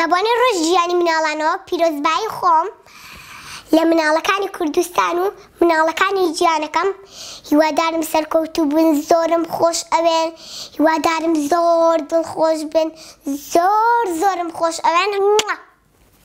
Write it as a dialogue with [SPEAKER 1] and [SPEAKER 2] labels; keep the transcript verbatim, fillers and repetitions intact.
[SPEAKER 1] لەبوانەی ڕۆژ ژیانی مناڵانەوە پیرۆزبایی خۆم لە مناڵەکانی کوردستان و مناڵەکانی گیانەکەم هیوادارم سەرکەوتوو بن، زۆرم خۆش ئەوێن، هیوادارم زۆر دڵخۆش بن، زۆر زۆرم خۆش ئەوێن.